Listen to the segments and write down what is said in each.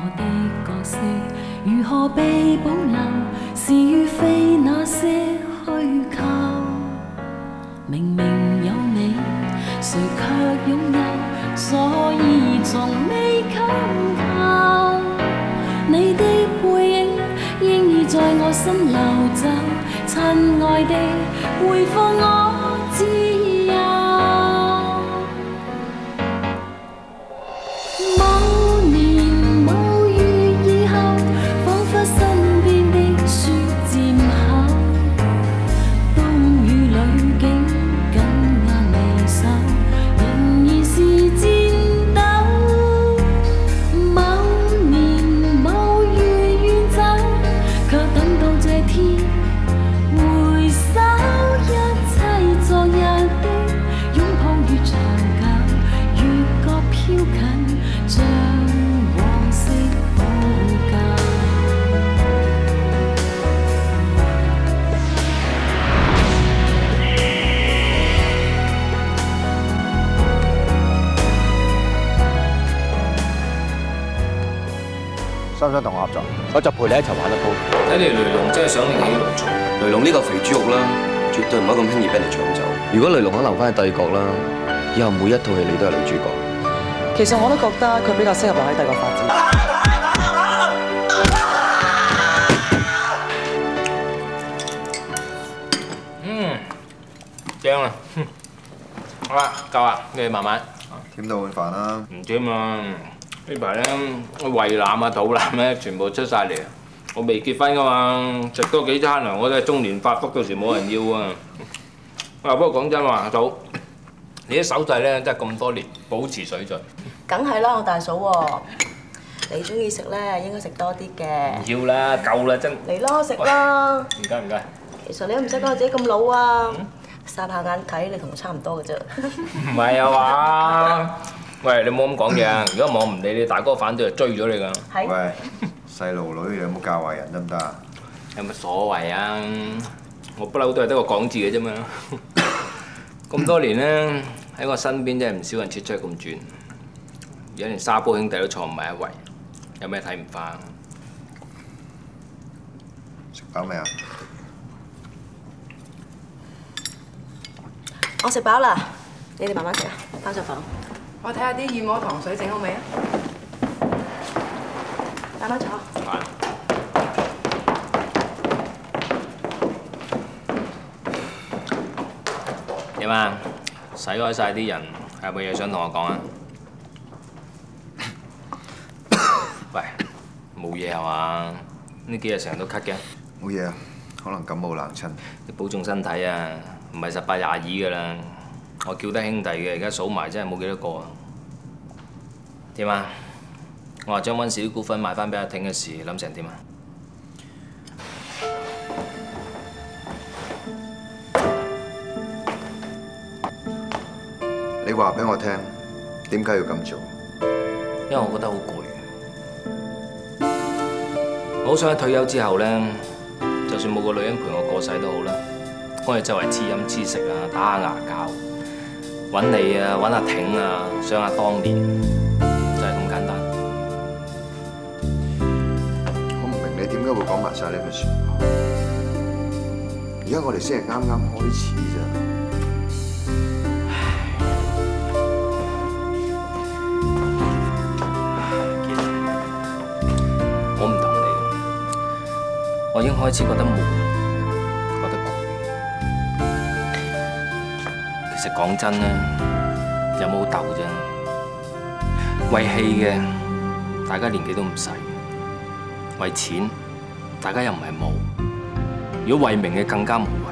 的角色如何被保留，是與非那些虛構。明明有你，誰卻擁有，所以從未強求。你的背影應已在我心流走，親愛的，回放我自由。某年某月以後，彷彿身邊的雪漸厚，冬雨裏竟緊握你手，仍然是戰鬥。某年某月遠走，卻等到這天回首，一切昨日的擁抱越長久，越覺飄近，像往昔補救。 想唔想同我合作？我就陪你一齊玩一鋪。 睇嚟雷龍真係想另起爐灶。 雷龍呢個肥豬肉啦，絕對唔可以咁輕易俾人哋搶走。如果雷龍肯留翻喺帝國啦，以後每一套戲你都係女主角。 其實我都覺得佢比較適合留喺帝國發展。 正啊！好啦，夠啦，你哋慢慢。 點到碗飯啦？ 唔知啊，呢排咧胃腩啊、肚腩咧全部出晒嚟。我未結婚噶嘛，食多幾餐啊，我都係中年發福，到時冇人要啊！啊，不過講真話，阿嫂，你啲手勢咧真係咁多年保持水準。 梗係啦，我大嫂喎，你中意食咧應該食多啲嘅。 唔要啦，夠啦真。 嚟咯，食啦！ 唔該唔該。 其實你都唔使講自己咁老啊，霎下眼睇你同我差唔多嘅啫。 唔係啊嘛，喂，你冇咁講嘢啊！如果我唔理你大哥反對，就追咗你㗎。 係。 喂，細路女有冇教壞人得唔得啊？ 有乜所謂啊？我不嬲都係得個講字嘅啫嘛。咁多年咧，喺我身邊真係唔少人切出咁轉，而家連沙煲兄弟都坐唔埋一圍，有咩睇唔翻？ 食飽未啊？ 我食飽啦，你哋慢慢食啊，翻上房。 我睇下啲燕窩糖水整好未啊？ 慢慢坐。 點啊？洗開晒啲人，有冇嘢想同我講啊？喂，冇嘢係嘛？呢幾日成日都咳嘅。 冇嘢啊，可能感冒冷親。 你保重身體啊！唔係18、22㗎啦，我叫得兄弟嘅，而家數埋真係冇幾多個啊！點啊？我話將溫氏啲股份賣翻俾阿挺嘅事，諗成點啊？ 你話俾我聽，點解要咁做？ 因為我覺得好攰，我好想喺退休之後咧，就算冇個女人陪我過世都好啦。我哋周圍黐飲黐食啊，打下牙膠，揾你啊，揾阿挺啊，想下當年，就係咁簡單。 我唔明你點解會講埋晒呢句説話。而家我哋先係啱啱開始咋。 我唔同你，我已經開始覺得悶，覺得攰。其實講真咧，有冇鬥啫？為戲嘅，大家年紀都唔細；為錢，大家又唔係冇。如果為名嘅更加無謂。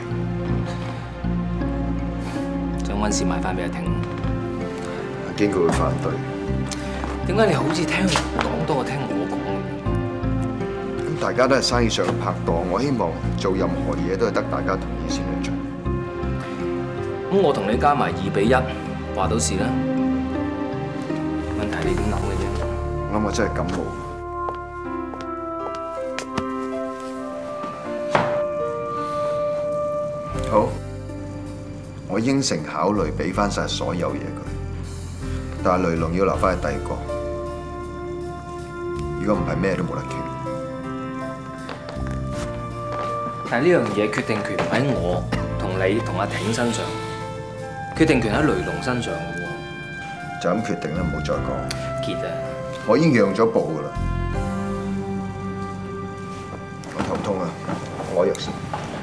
將溫氏賣翻俾阿挺。 阿堅佢會反對。 點解你好似聽人講多過聽我講咁？ 咁大家都係生意上嘅拍檔，我希望做任何嘢都係得大家同意先去做。 咁我同你加埋2:1，話到事啦。問題你點諗嘅啫？ 我諗我真係感冒。好，我應承考慮俾翻晒所有嘢佢，但係雷龍要留翻喺帝國。 如果唔係，咩都冇得傾。 但係呢樣嘢決定權唔喺我同你同阿挺身上，決定權喺雷龍身上嘅喎。 就咁決定啦，唔好再講。 傑啊！ 我已經讓咗步㗎啦。我頭痛啊，我攞藥先。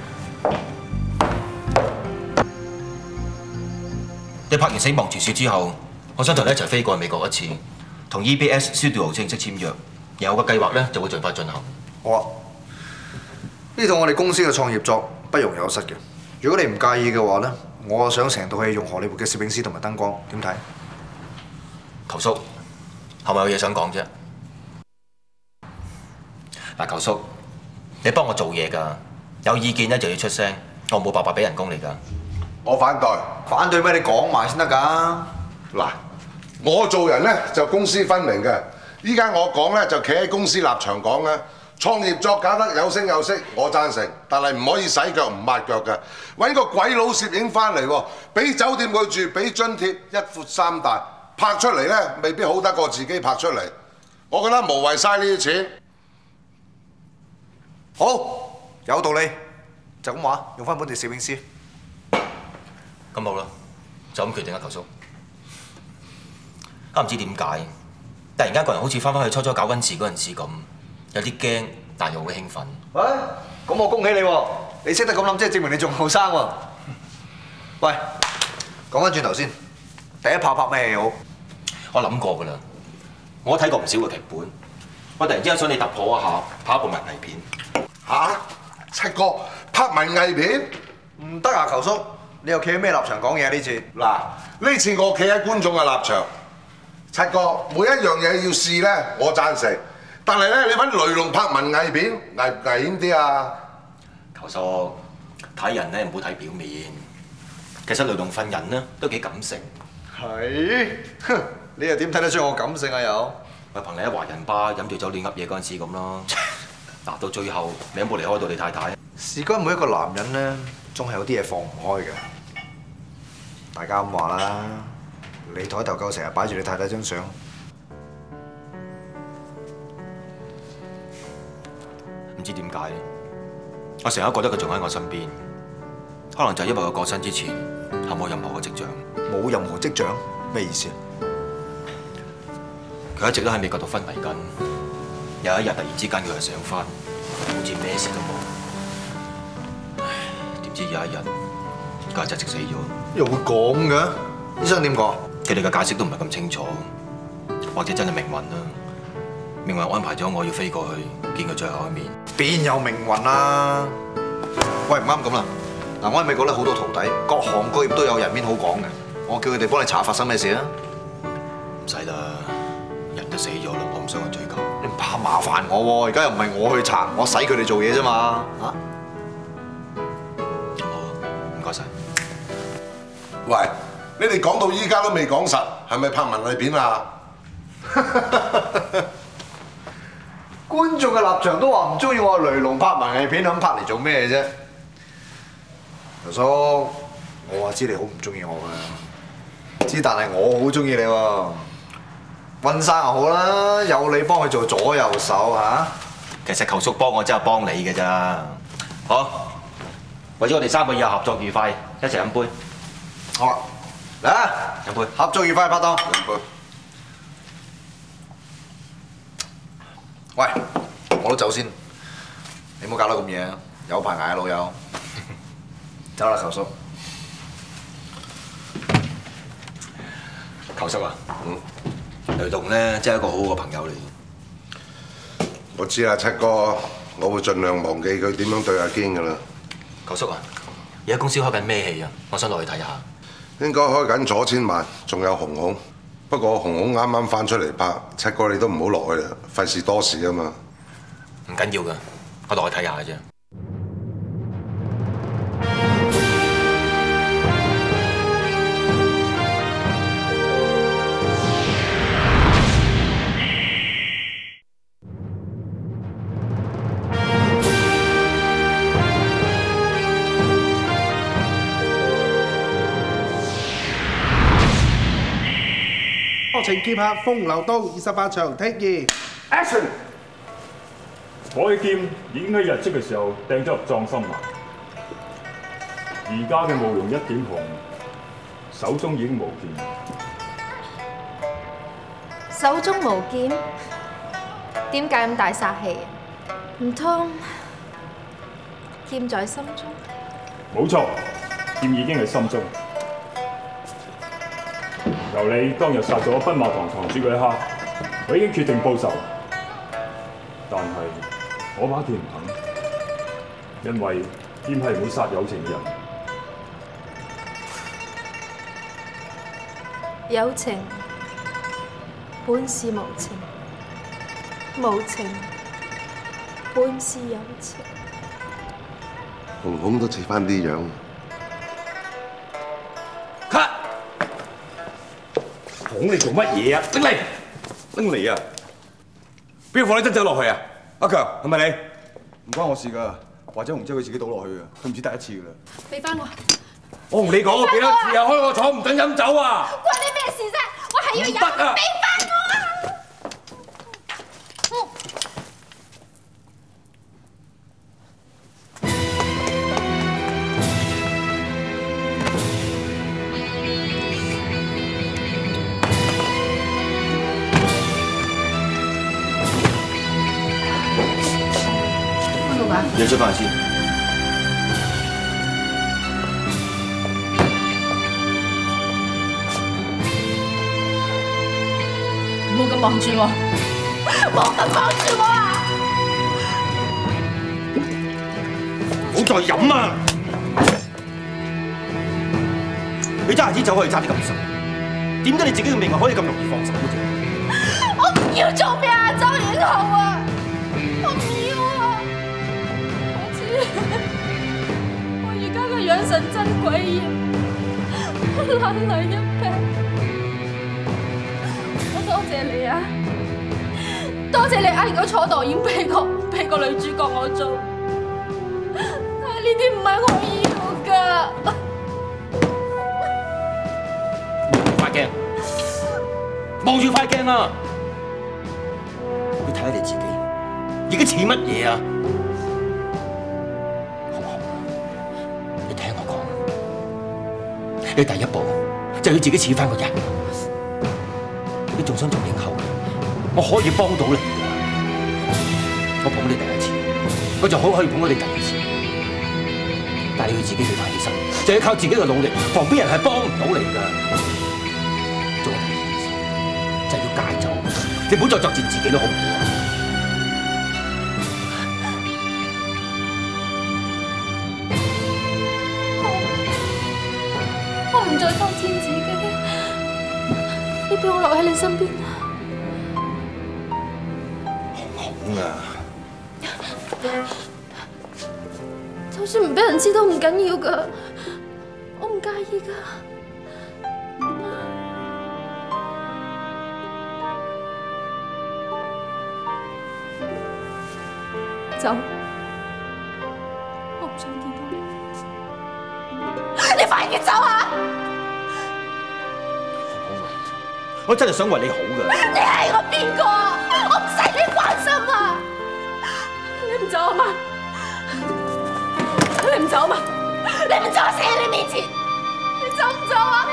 你拍完《死亡傳說》之後，我想同你一齊飛過去美國一次，同 EBS Studio 正式簽約，然後個計劃咧就會盡快進行。 好啊，呢套我哋公司嘅創業作不容有失嘅。如果你唔介意嘅話咧，我想成套戲用荷里活嘅攝影師同埋燈光，點睇？ 球叔，係咪有嘢想講啫？嗱，球叔，你幫我做嘢㗎，有意見咧就要出聲，我冇白白俾人工你㗎。 我反對。 反對咩？你講埋先得㗎。 嗱，我做人咧就公私分明嘅。依家我講咧就企喺公司立場講嘅。創業作搞得有聲有色，我贊成，但係唔可以洗腳唔抹腳嘅。揾個鬼佬攝影翻嚟喎，俾酒店佢住，俾津貼，一闊三大，拍出嚟咧未必好得過自己拍出嚟。我覺得無謂嘥呢啲錢。 好，有道理，就咁話，用翻本地攝影師。 咁好啦，就咁決定啦，球叔。唔知點解，突然間個人好似翻返去初初搞溫氏嗰陣時咁，有啲驚，但又好興奮。 喂，咁我恭喜你喎！你識得咁諗，即係證明你仲後生喎。喂，講翻轉頭先，第一拍咩戲好？ 我諗過㗎啦，我睇過唔少嘅劇本，我突然之間想你突破一下，拍一部文藝片。 嚇，七哥拍文藝片？ 唔得啊，球叔！你又企喺咩立場講嘢呢次？ 嗱，呢次我企喺觀眾嘅立場。七哥，每一樣嘢要試咧，我贊成。但係咧，你揾雷龍拍文藝片，危險啲啊！ 球叔，睇人咧唔好睇表面，其實雷龍份人咧都幾感性。 係，哼，你又點睇得出我感性啊？又咪憑你喺華人吧飲醉酒亂噏嘢嗰陣時咁咯。嗱，到最後你有冇離開到你太太？ 事關每一個男人咧，總係有啲嘢放唔開嘅。大家咁話啦，你台頭夠成日擺住你太太張相。 唔知點解，我成日覺得佢仲喺我身邊，可能就係因為佢過身之前係冇任何嘅跡象。 冇任何跡象？咩意思啊？ 佢一直都喺美國度昏迷緊，有一日突然之間佢就醒返，好似咩事都冇。唉，點知有一日佢就直死咗。 又會咁嘅？醫生點講？ 佢哋嘅解釋都唔係咁清楚，或者真係命運啦。命運安排咗我要飛過去見佢最後一面。 邊有命運啊？喂，唔啱咁啦！嗱，我喺美國咧好多徒弟，各行各業都有人面好講嘅。我叫佢哋幫你查發生咩事啊？ 唔使啦，人都死咗啦，我唔想去追究。 你唔怕麻煩我喎？而家又唔係我去查，我使佢哋做嘢啫嘛。嚇？ 好，唔該晒。 喂，你哋講到依家都未講實，係咪拍文藝片啊？ 觀眾嘅立場都話唔中意我雷龍拍文藝片，咁拍嚟做咩啫？劉叔，我話知你好唔中意我㗎，知但係我好中意你喎。溫生又好啦，有你幫佢做左右手嚇。 其實球叔幫我真係幫你嘅咋。好，為咗我哋3個以後合作愉快，一齊飲杯。 好啊，嚟啊！ 飲杯， 合作愉快，拍檔。 飲杯。 喂，我都走先，你唔好搞到咁夜啊！有排捱啊，老友。走啦，球叔。 球叔啊，雷龍咧真係一個好好嘅朋友嚟。 我知啦，七哥，我會盡量忘記佢點樣對阿堅㗎啦。 球叔啊，而家公司開緊咩戲啊？我想落去睇下。 應該開緊左千萬，仲有紅紅。不過紅紅啱啱翻出嚟拍，七哥你都唔好落去啦，費事多事啊嘛。 唔緊要㗎，我落去睇下啫。 情劍客風流刀28場 Take 2 Action。 我嘅劍已經喺日出嘅時候掟咗入葬心埋，而家嘅慕容一點紅手中已經無劍。 手中無劍，點解咁大殺氣？唔通劍在心中？ 冇錯，劍已經喺心中。由你當日殺咗奔馬堂堂主嗰一刻，我已經決定報仇。但係我把劍唔肯，因為劍係唔會殺有情嘅人。 有情本是無情，無情本是有情。 紅紅都似翻啲樣。 cut！紅你做乜嘢啊？拎嚟，拎嚟啊！邊個放你真酒落去啊？阿強係咪你？ 唔關我事㗎，或者紅姐佢自己倒落去嘅，佢唔止第一次㗎啦。 俾翻我！ 我同你講過幾多次啊？開個廠唔准飲酒啊！ 關你咩事啫？我係要飲， 得啊！ 俾翻我啊！ 你出翻去先。 唔好咁望住我，唔好咁望住我啊！ 唔好再飲啊！你揸支酒可以揸啲咁實，點解你自己嘅命運可以咁容易放手嘅啫？ 我唔要做咩啊，周影豪啊！我唔要啊！我知，我而家個樣神真鬼異，爛泥一劈。多謝你啊！多謝你嗌我坐導演俾個女主角我做，但係呢啲唔係我要㗎。 塊鏡，望住塊鏡啊！你睇下你自己，而家似乜嘢啊？紅紅，你聽我講，你第一步就要自己似翻個人。你仲想做影后？我可以幫到你㗎。我捧你第一次，我就好可以捧到你第二次。但係你要自己企翻起身，就要靠自己嘅努力，旁邊人係幫唔到你㗎。做第二件事就係要戒酒，你唔好再作踐自己都好唔好啊？ 我唔再偷戰自己。你俾我留喺你身邊啊！ 紅啊！ 就算唔俾人知都唔緊要噶，我唔介意噶。走，我唔想見到你。你快啲走啊！ 我真係想為你好㗎。 你係我邊個啊？我唔使你關心啊！你唔走啊嘛？你唔走啊嘛？你唔走，我死喺你面前！你走唔走啊？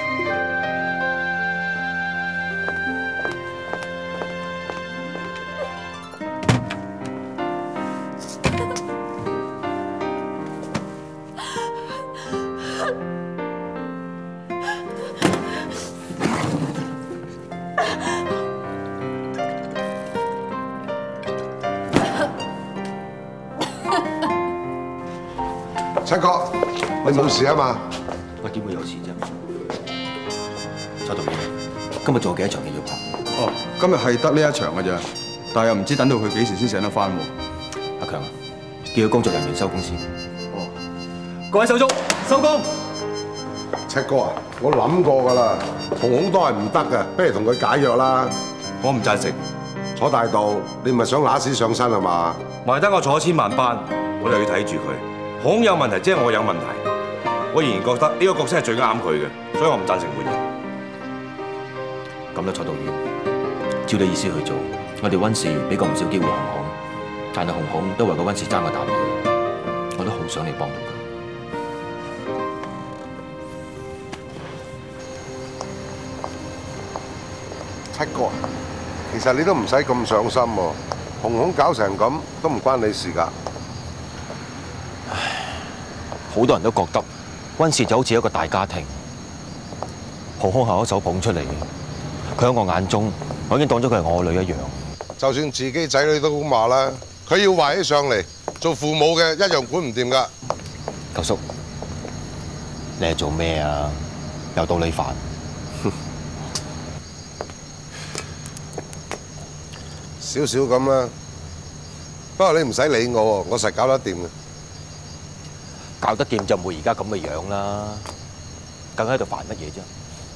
七哥，你冇事啊嘛？ 我點會有事啫？周導演，今日仲有幾多場戲要拍？ 哦，今日係得呢一場嘅啫，但係又唔知等到佢幾時先醒得翻喎。 阿強啊，叫佢工作人員收工先。 哦， 各位手足，收工。 七哥啊，我諗過㗎啦，紅紅都係唔得嘅，不如同佢解約啦。 我唔贊成。 坐大道，你唔係想揦屎上身係嘛？ 埋得我坐1000萬班，我就要睇住佢。紅有問題，即係我有問題。我仍然覺得呢個角色係最啱佢嘅，所以我唔贊成換人。 咁啦，蔡導演，照你意思去做，我哋溫氏俾個唔少機會紅紅， 但係紅紅都為個溫氏爭個啖氣，我都好想你幫到佢。 七哥，其實你都唔使咁上心喎。紅紅搞成咁都唔關你事㗎。 好多人都覺得溫氏就好似一個大家庭，紅紅係一手捧出嚟嘅。佢喺我眼中，我已經當咗佢係我女一樣。 就算自己仔女都咁話啦，佢要壞起上嚟，做父母嘅一樣管唔掂㗎。 九叔，你係做咩啊？又到你煩。 少少咁啦，不過你唔使理我喎，我實搞得掂嘅。 搞得掂就唔會而家咁嘅樣啦，梗喺度煩乜嘢啫？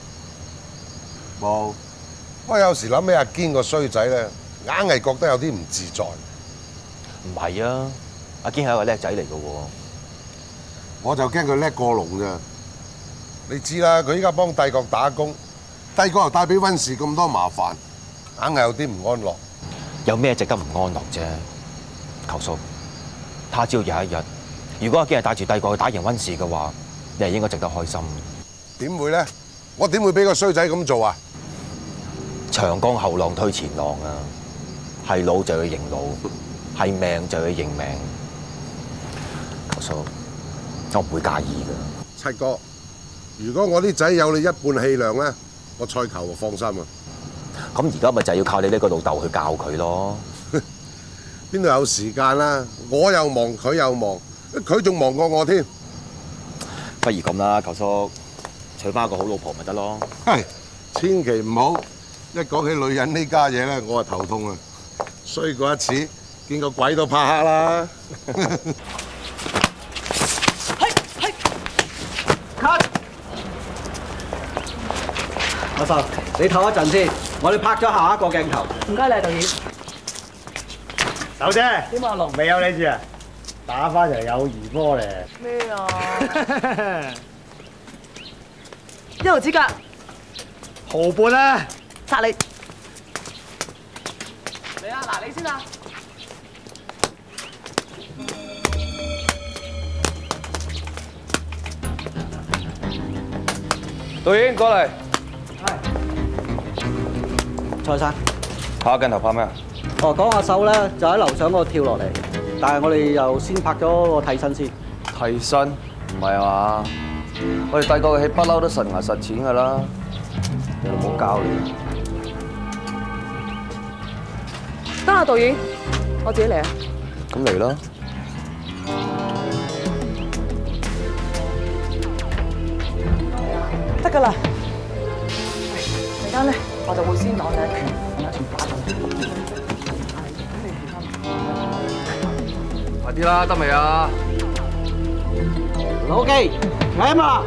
冇，我有時諗起阿堅個衰仔咧，硬係覺得有啲唔自在。 唔係啊，阿堅係一個叻仔嚟嘅喎。 我就驚佢叻過龍咋。你知啦，佢依家幫帝國打工，帝國又帶俾溫氏咁多麻煩，硬係有啲唔安樂。 有咩值得唔安樂啫？球叔，他朝有一日，如果阿堅係帶住帝國去打贏溫氏嘅話，你係應該值得開心。 點會咧？我點會俾個衰仔咁做啊？ 長江後浪推前浪啊！係老就要認老，係命就要認命。球叔，我唔會介意㗎。 七哥，如果我啲仔有你一半氣量咧，我賽球就放心啊！ 咁而家咪就係要靠你呢個老豆去教佢咯。 邊度有時間啦？我又忙，佢又忙，佢仲忙過我添。 不如咁啦，球叔，娶翻個好老婆咪得咯。 係，千祈唔好一講起女人呢家嘢咧，我就頭痛啊！衰過一次，見個鬼都怕黑啦。 阿秀，你唞一陣先，我哋拍咗下一個鏡頭。 唔該你，導演。 手姐，點啊龍未有你住啊？打翻嚟友誼波咧。 咩啊？一毫子㗎。 毫半啦。 殺你！嚟啊！嗱，你先啊！ 導演過嚟。 蔡生， 下個鏡頭拍咩啊？ 哦，講下手咧，就喺樓上嗰度跳落嚟，但係我哋又先拍咗個替身先。 替身？唔係啊嘛？我哋帝國嘅戲不嬲都實牙實錢㗎啦，你老母教你。 得啦，導演，我自己嚟啊！ 咁嚟啦。 得㗎啦。陣間咧，我就會先攞你一拳，咁一拳打中你。 快啲啦，得未啊 ？OK， 嚟嘛！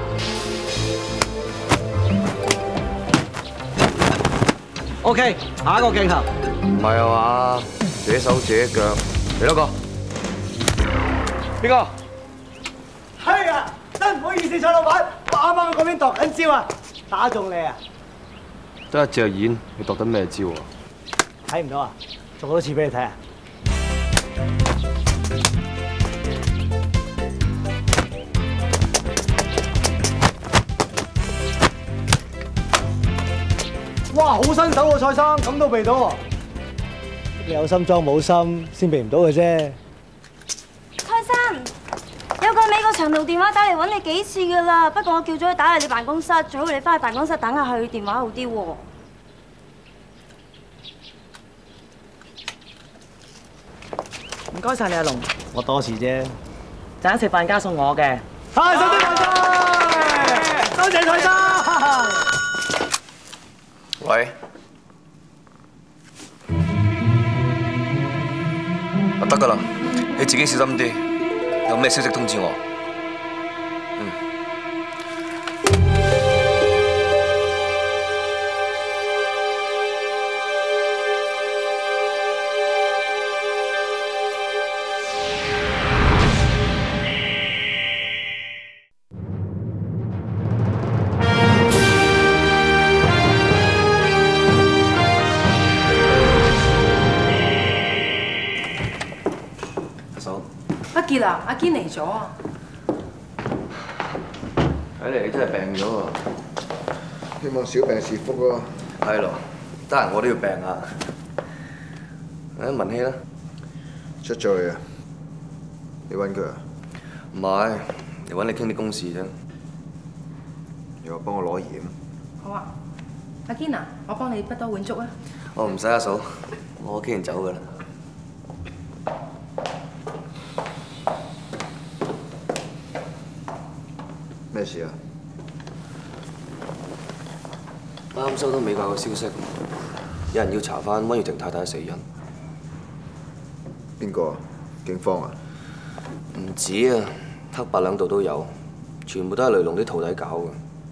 OK， 下一個鏡頭。 唔係啊嘛，自己手自己腳，嚟多個。邊個？ 係啊，真唔好意思，蔡老闆，我啱啱喺嗰邊度緊招啊，打中你啊！ 得一隻演，你度緊咩招啊？ 睇唔到啊？做多次俾你睇啊！哇，好新手喎，蔡生，咁都避到喎。你有心裝冇心，先避唔到嘅啫。 蔡生，有個美國長途電話打嚟揾你幾次㗎啦，不過我叫咗佢打嚟你辦公室，最好你翻去辦公室等下佢電話好啲喎。 唔該曬你阿龍， 我多事啫。 陣間食飯加送我嘅。 係，手啲飯菜，多謝蔡生。 喂，得㗎啦，你自己小心啲，有咩消息通知我。 傑啊，阿堅嚟咗啊！ 睇嚟你真係病咗喎。 希望小病是福啊！ 係咯，得閒我都要病啊！文希啦， 出咗去啊？你揾佢啊？ 唔係，嚟揾你傾啲公事啫。 你話幫我攞鹽？ 好啊，阿堅啊，我幫你畢多碗粥啊！ 我唔使阿嫂，我傾完走噶啦。 咩事啊？ 啱收到美國嘅消息，有人要查翻温月婷太太嘅死因。 邊個啊？警方啊？ 唔止啊，黑白兩道都有，全部都係雷龍啲徒弟搞嘅。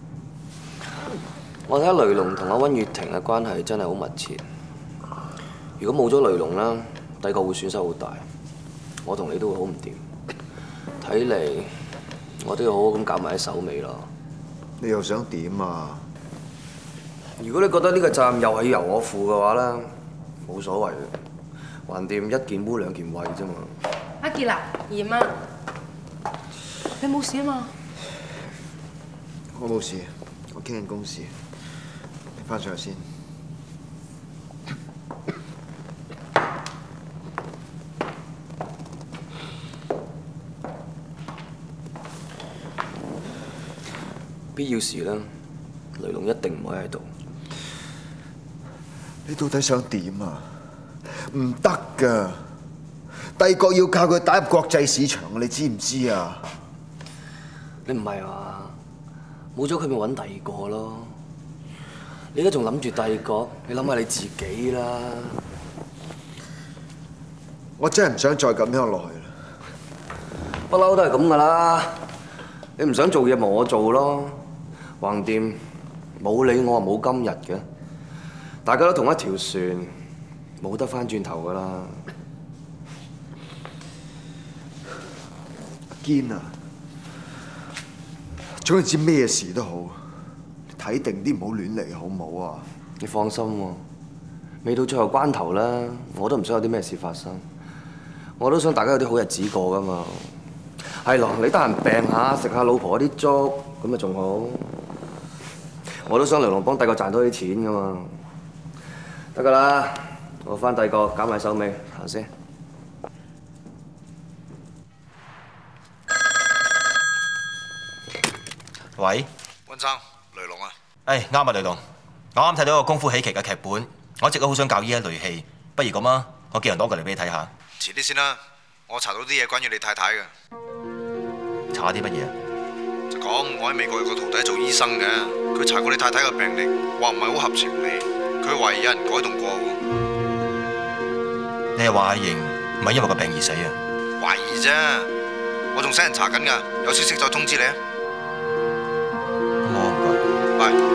我睇雷龍同阿温月婷嘅關係真係好密切。如果冇咗雷龍啦，帝國會損失好大，我同你都會好唔掂。睇嚟我都要好好咁搞埋喺手尾咯。 你又想點啊？ 如果你覺得呢個責任又係要由我負嘅話咧，冇所謂嘅，橫掂一件污兩件穢啫嘛。 阿傑啊，鹽啊，你冇事啊嘛？ 我冇事，我傾緊公事。你翻上去先。 必要時咧，雷龍一定唔會喺度。 你到底想點啊？唔得㗎！帝國要靠佢打入國際市場，你知唔知啊？ 你唔係話冇咗佢咪揾第二個咯？你而家仲諗住帝國，你諗下你自己啦。 我真係唔想再咁樣落去啦。 不嬲都係咁噶啦。你唔想做嘢咪我做咯。橫掂冇你我冇今日嘅，大家都同一條船，冇得翻轉頭噶啦。 堅啊，總之咩事都好，睇定啲唔好亂嚟好唔好啊？ 你放心喎，未到最後關頭啦，我都唔想有啲咩事發生。我都想大家有啲好日子過噶嘛。係咯，你得閒病下，食下老婆啲粥，咁咪仲好。我都想雷龍幫帝國賺多啲錢噶嘛。得噶啦，我翻帝國搞埋手尾，行先。 喂，温生，雷龍啊！啱啊，雷龍，我啱睇到個功夫喜劇嘅劇本，我一直都好想教呢一類戲，不如咁啊，我寄人攞過嚟俾你睇下。 遲啲先啦，我查到啲嘢關於你太太嘅。 查啲乜嘢啊？ 就講我喺美國有個徒弟做醫生嘅，佢查過你太太嘅病歷，話唔係好合情理，佢懷疑有人改動過喎。 你係話阿瑩唔係因為個病而死啊？ 懷疑啫，我仲使人查緊㗎，有消息再通知你啊。 好唔該。 拜。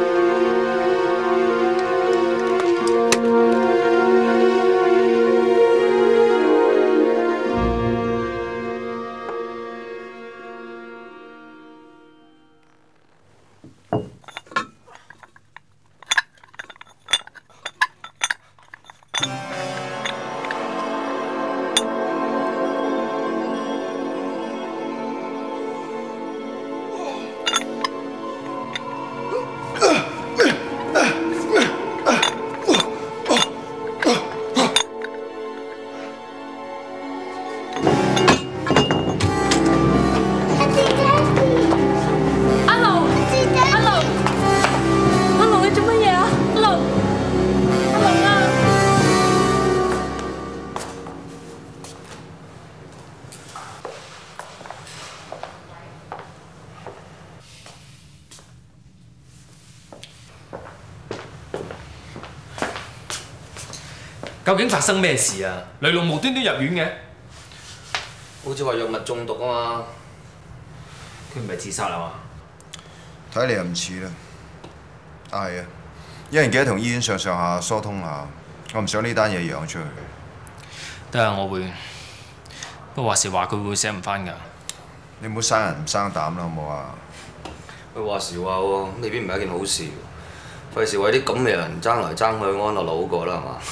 究竟發生咩事啊？雷龍無端端入院嘅， 好似話藥物中毒啊嘛。 佢唔係自殺啊嘛？ 睇嚟又唔似啦。係啊，一人記得同醫院上下疏通下，我唔想呢單嘢揚出去。 得啊，我會。不過話時話佢會醒唔翻㗎。 你唔好生人唔生膽啦，好唔好啊？ 佢話時話喎，未必唔係一件好事。費事為啲咁嘅人爭來爭去，安樂好過啦，係嘛？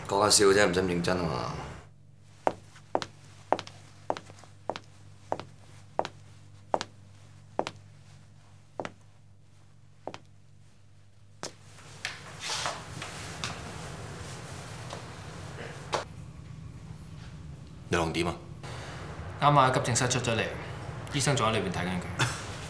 講下笑啫，唔使咁認真啊嘛。 雷龍點啊？ 啱啱喺急症室出咗嚟，醫生仲喺裏邊睇緊佢。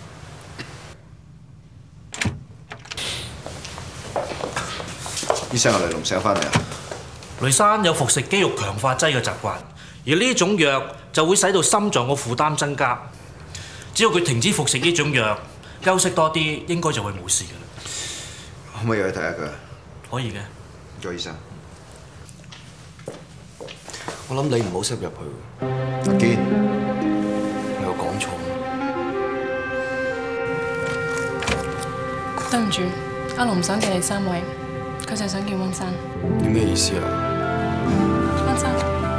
醫生，阿雷龍醒翻未啊？ 雷生有服食肌肉強化劑嘅習慣，而呢種藥就會使到心臟嘅負擔增加。只要佢停止服食呢種藥，休息多啲，應該就會冇事㗎啦。 可唔可以入去睇下佢？ 可以嘅。 唔該，醫生。 我諗你唔好識入去。 阿堅， 你有講錯。 對唔住，阿龍唔想見你3位，佢就係想見溫生。 你咩意思啊？ 溫生，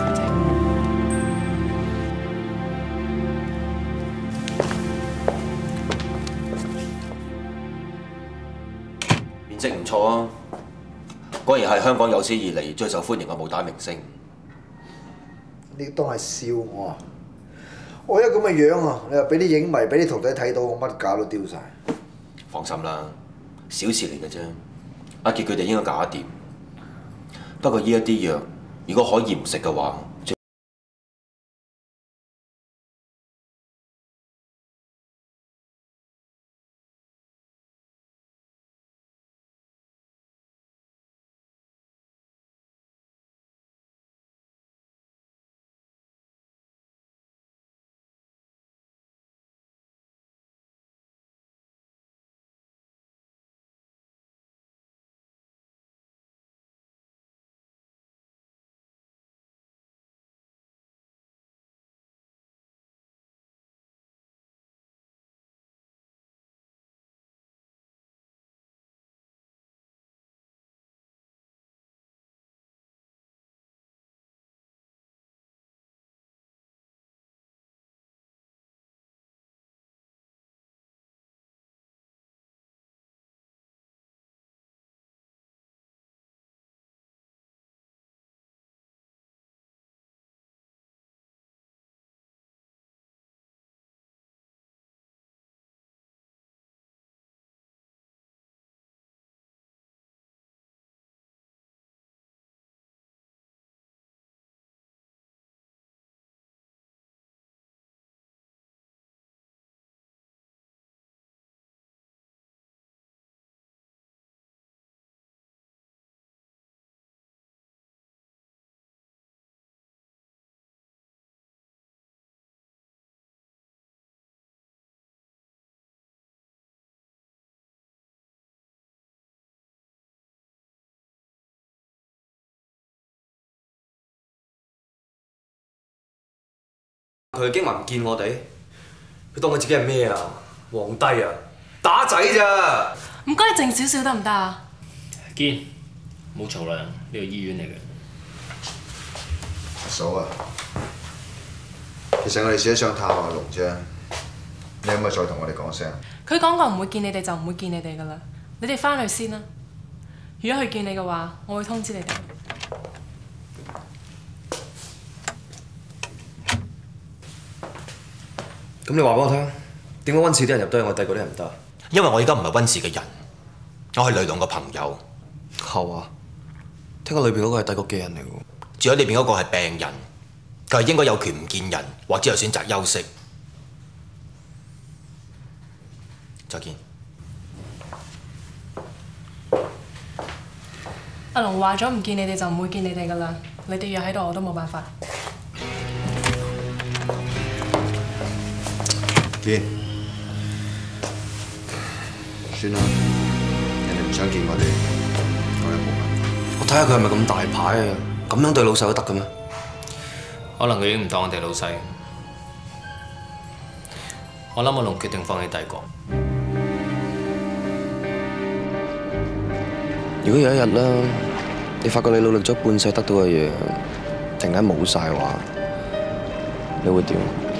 面色唔錯啊！果然係香港有史以嚟最受歡迎嘅武打明星。 你當係笑我啊！我而家咁嘅樣啊，你又俾啲影迷、俾啲徒弟睇到，我乜假都丟晒。 放心啦，小事嚟嘅啫。阿傑佢哋應該搞得掂。不過呢一啲藥，如果可以唔食嘅話， 佢驚話唔見我哋，佢當佢自己係咩啊？皇帝啊，打仔咋？ 唔該，靜少少得唔得啊？ 堅，冇嘈啦，呢個醫院嚟嘅。 阿嫂啊，其實我哋只係想探下龍啫，你可唔可以再同我哋講聲？ 佢講過唔會見你哋就唔會見你哋噶啦，你哋翻去先啦。如果佢見你嘅話，我會通知你哋。 咁你話俾我聽，點解溫氏啲人入得去，我第二個啲人唔得？ 因為我而家唔係溫氏嘅人，我係雷龍嘅朋友。 係啊，聽講裏邊嗰個係帝國嘅人嚟喎。 住喺裏邊嗰個係病人，佢係應該有權唔見人，或者係選擇休息。再見。 阿龍話咗唔見你哋就唔會見你哋噶啦，你哋約喺度我都冇辦法。 堅，算啦，人哋唔想見我哋，我哋冇辦法。 我睇下佢係咪咁大牌啊？咁樣對老細都得嘅咩？ 可能佢已經唔當我哋老細。我諗阿龍決定放棄帝國。 如果有一日啦，你發覺你努力咗半世得到嘅嘢，突然間冇晒嘅話，你會點？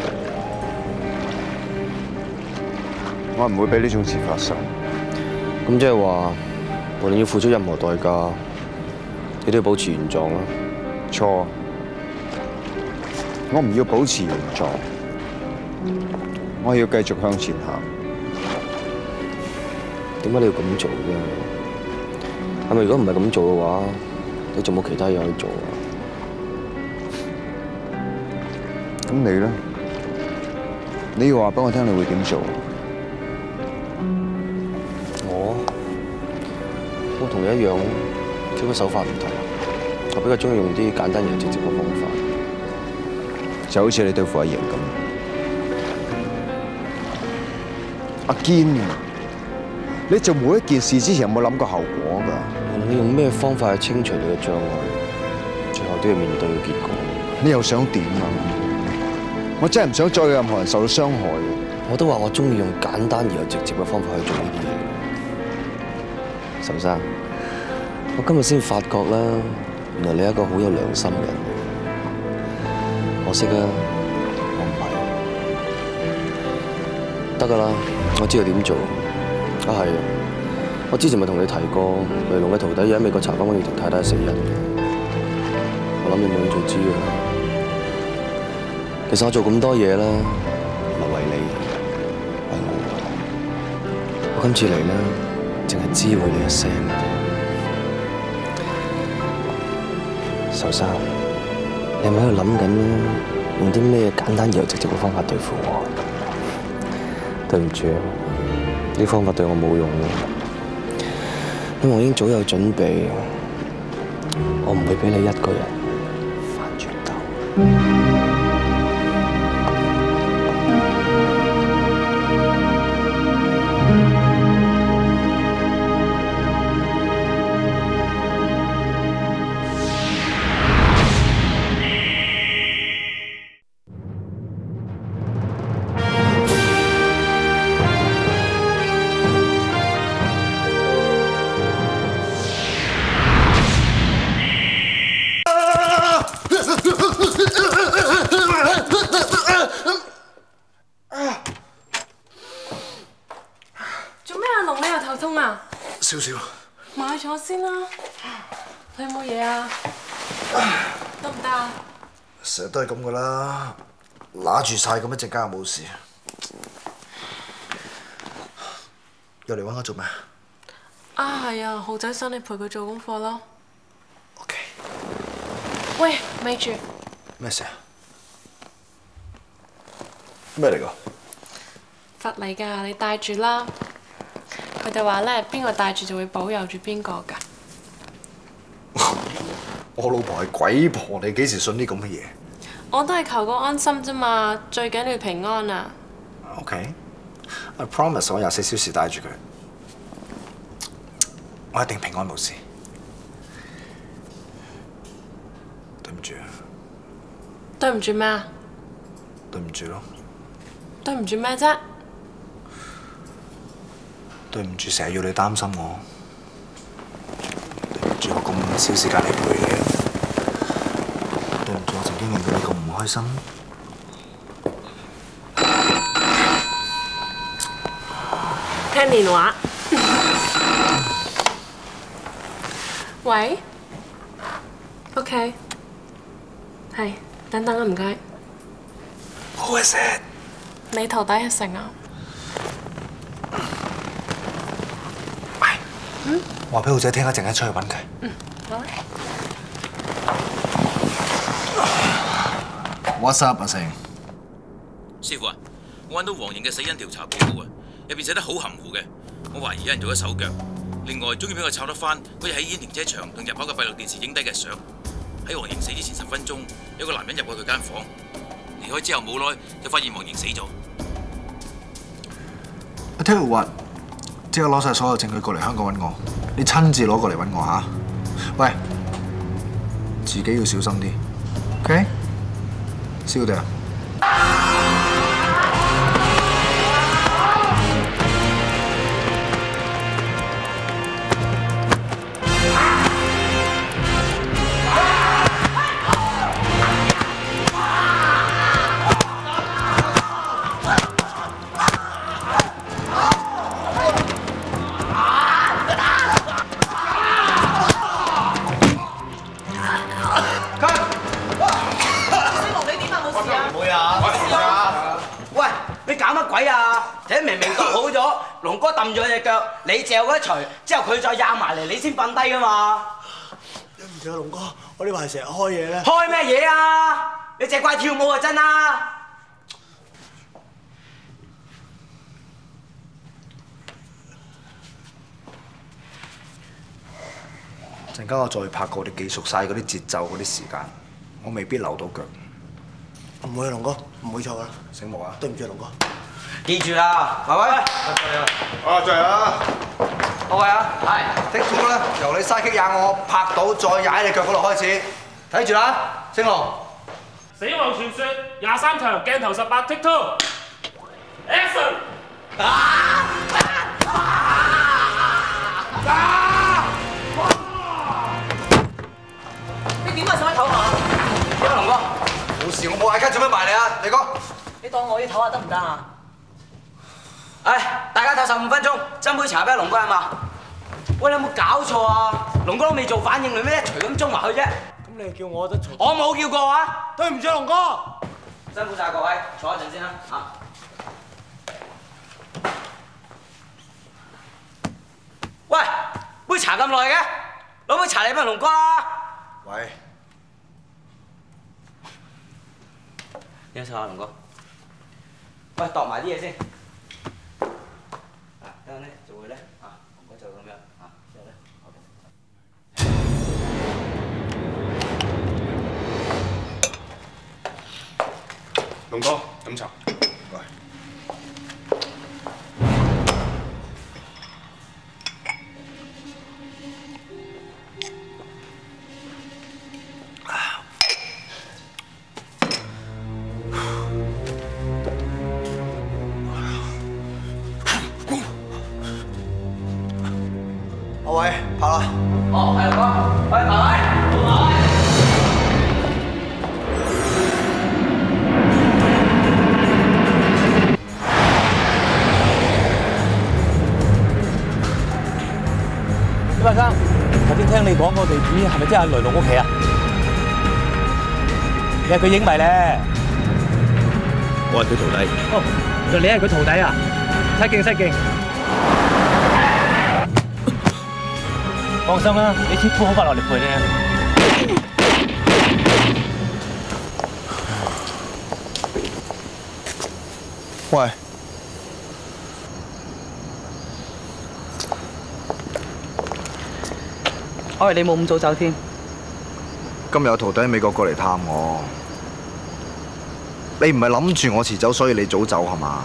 我唔會俾呢種事發生。 咁即係話，無論要付出任何代價， 你都要保持原狀啦。 錯，我唔要保持原狀，我要繼續向前行。 點解你要咁做啫？係咪如果唔係咁做嘅話，你仲冇其他嘢可以做啊？ 咁你咧？你要話俾我聽，你會點做？ 我同你一樣，只不過手法唔同。我比較中意用啲簡單而直接嘅方法， 就好似你對付阿瑩咁。阿堅啊，你做每一件事之前有冇諗過後果㗎？ 你用咩方法去清除你嘅障礙，最後都要面對嘅結果。 你又想點啊？我真係唔想再有任何人受到傷害。 我都話我中意用簡單而又直接嘅方法去做呢啲嘢。岑生，我今日先發覺啦，原來你係一個好有良心嘅人嚟。可惜啊，我唔係。得㗎啦，我知道點做。啊係，我之前咪同你提過，雷龍嘅徒弟有喺美國查翻嗰條太太死因嘅。我諗你冇興趣知㗎。其實我做咁多嘢啦，唔係為你，為我。我今次嚟咧，淨係知會你一聲嘅啫。仇生，你係咪喺度諗緊用啲咩簡單而又直接嘅方法對付我？對唔住，呢方法對我冇用嘅，因為我已經早有準備，我唔會俾你一個人返轉頭。 少少。 買咗先啦。你有冇嘢啊？得唔得啊？ 成日都係咁噶啦，揦住晒咁一陣間又冇事。又嚟揾我做咩？ 啊係啊，豪仔想你陪佢做功課咯。OK。喂，咪住。 咩事啊？咩嚟㗎？ 佛嚟㗎，你帶住啦。佢哋話咧，邊個帶住就會保佑住邊個㗎。 我老婆係鬼婆，你幾時信啲咁嘅嘢？ 我都係求個安心啫嘛，最緊要平安啊。 OK，I promise 我24小時帶住佢，我一定平安無事。對唔住啊。 對唔住咩啊？ 對唔住咯。 對唔住咩啫？ 對唔住，成日要你擔心我。對唔住，我咁少時間嚟陪你。對唔住，我曾經令到你咁唔開心。 聽電話。喂。OK。係，等等啊，唔該。 Who is it？ 你徒弟阿成啊？ 話俾豪仔聽，一陣間出去揾佢。 好。 What's up， 阿成？ 師傅啊，我揾到黃瑩嘅死因調查報告啊，入邊寫得好含糊嘅，我懷疑有人做咗手腳。另外，終於俾我抄得翻嗰日喺醫院停車場同入口嘅閉路電視影低嘅相。喺黃瑩死之前10分鐘，有個男人入過佢間房，離開之後冇耐就發現黃瑩死咗。 I tell you what，即刻攞晒所有證據過嚟香港揾我。你親自攞過嚟揾我嚇，喂，自己要小心啲 ，OK？ 燒掉。 龍哥揼咗隻腳，你嚼嗰一錘，之後佢再壓埋嚟，你先瞓低噶嘛。 對唔住啊，龍哥，我呢排成日開嘢咧。 開咩嘢啊？你隻怪跳舞啊真啦！ 陣間我再拍過，你記熟晒嗰啲節奏嗰啲時間，我未必留到腳。 唔會啊，龍哥，唔會錯噶啦。 醒目啊！ 對唔住啊，龍哥。 記住啦，拜拜。 啊，再啊！ 好位啊， 係。Take two啦，由你嘥棘踩我，拍到再踩你腳嗰度開始，睇住啦，星龍。 死亡傳說23場，鏡頭18 Take two。Action！ 你點啊？使乜唞下？點啊，龍哥？ 冇事，我冇嗌交，做咩埋你啊？你講。 你當我要唞下得唔得啊？唉，大家唞15分鐘，斟杯茶俾阿龍哥啊嘛。喂，你有冇搞錯啊？龍哥都未做反應，你咩一錘咁衝埋去啫？ 咁你叫我得錘？ 我冇叫過啊！ 對唔住啊，龍哥。 辛苦晒各位，坐一陣先啦嚇。喂，杯茶咁耐嘅，攞杯茶嚟俾龍哥啦。 喂。 你坐下，龍哥。喂，度埋啲嘢先。等陣咧就會咧龍哥就咁樣之後咧。 龍哥飲茶。 喂。阿偉，拍啦！ 哦，係龍哥，喂，埋位。 李伯生，頭先聽你講個地址係咪即係阿雷龍屋企啊？你係佢影迷咧？ 我係佢徒弟。 哦，原來你係佢徒弟啊！失敬失敬。放心啦，你切夫好快落嚟陪你啊！ 喂。 我以為你冇咁早走添。 今日有徒弟喺美國過嚟探我，你唔係諗住我遲走，所以你早走係嘛？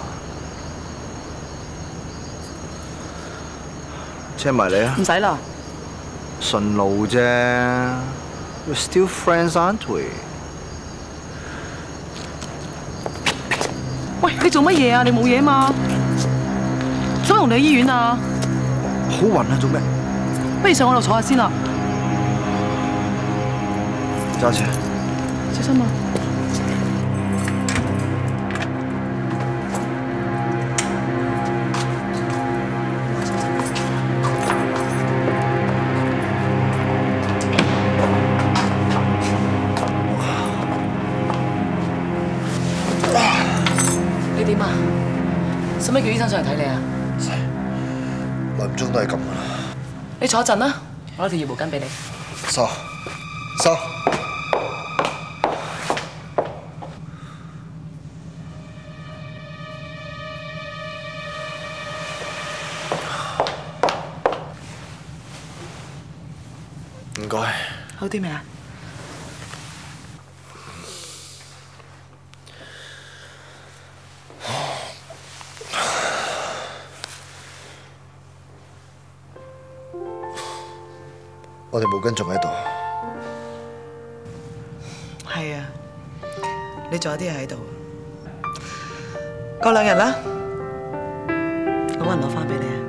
車埋你啊！ 唔使啦。 順路啫 ，We're still friends, aren't we？ 喂，你做乜嘢啊？你冇嘢嘛？使唔使同你去醫院啊？ 好暈啊！做咩？ 不如上我度坐下先啦。 揸車。 小心啊！你點啊？使唔使叫醫生上嚟睇你啊？ 耐唔中都係咁噶啦。 你坐一陣啦，我攞條熱毛巾俾你。 收。唔該。 好啲未啊？ 我條毛巾仲喺度。 係啊，你仲有啲嘢喺度。過2日啦，我揾人攞翻俾你啊！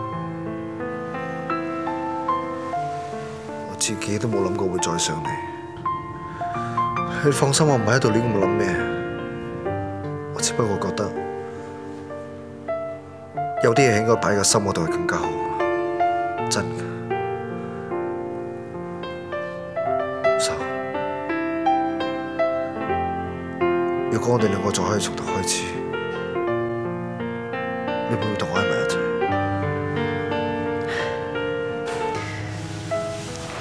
我自己都冇諗過會再上嚟。你放心，我唔係喺度亂咁諗咩。我只不過覺得有啲嘢應該擺喺個心嗰度係更加好，真嘅。如果我哋兩個再可以重頭開始，你會唔會同我喺埋一齊？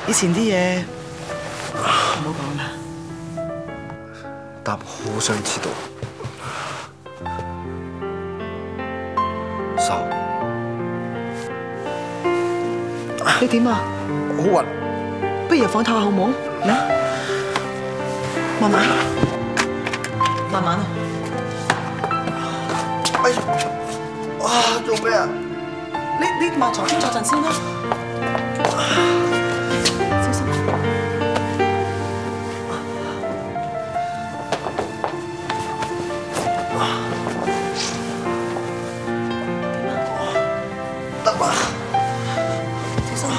以前啲嘢唔好講啦。 但好想知道，手你點啊？ 好暈， 不如入房唞下好冇？嚟，慢慢，慢慢啊！ 哎呀，哇！做咩啊？ 你埋床邊坐陣先啦。小心。 得啦。 小心。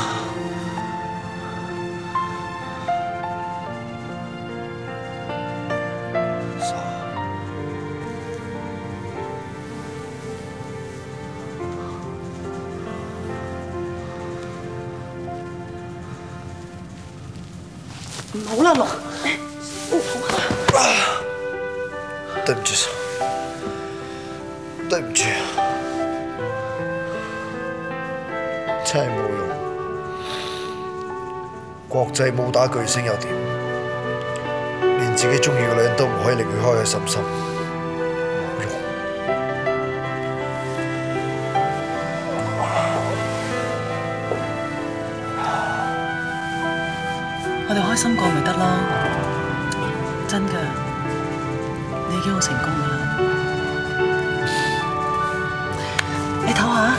唔好啦，龍。 對唔住，對唔住，真係冇用。國際武打巨星又點？連自己中意嘅女人都唔可以令佢開開心心，冇用。 我哋開心過咪得咯，真㗎，你已經好成功㗎啦。你唞下，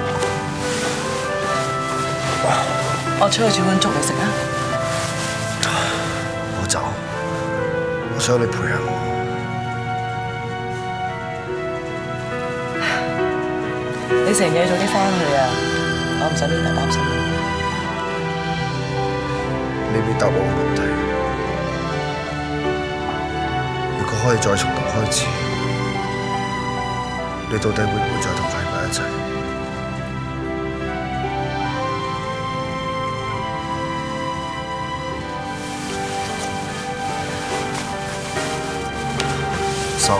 我出去煮碗粥嚟食啊！ 我走，我想你陪下我。 你成日早啲返去啊，我唔想呢度擔心。 你未答我個問題。如果可以再從頭開始，你到底會唔會再同佢喺埋一齊？收，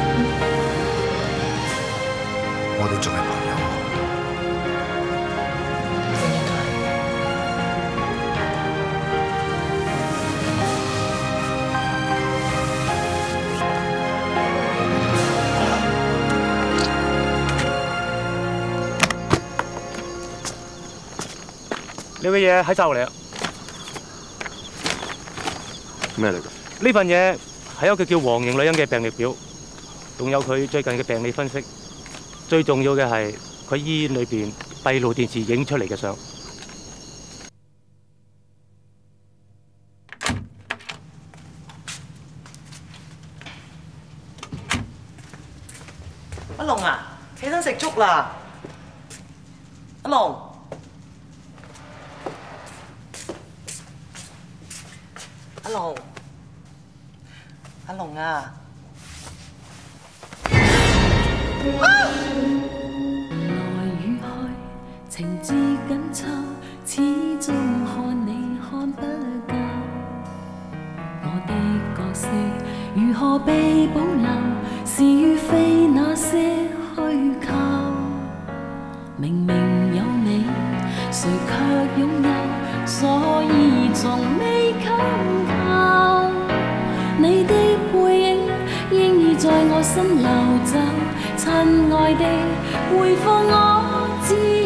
我哋仲係朋友。 你嘅嘢喺手嚟啊！ 咩嚟㗎？ 呢份嘢係一個叫黃型女人嘅病歷表，仲有佢最近嘅病理分析。最重要嘅係佢醫院裏邊閉路電視影出嚟嘅相。 阿龍啊，起身食粥啦！阿龍。阿龍，阿龍啊！ 來與去，情節緊湊，始終看你看不夠。我的角色如何被保留，是與非那些虛構。明明有你，誰卻擁有，所以從未強求。你的背影應已在我心流走，親愛的，回放我自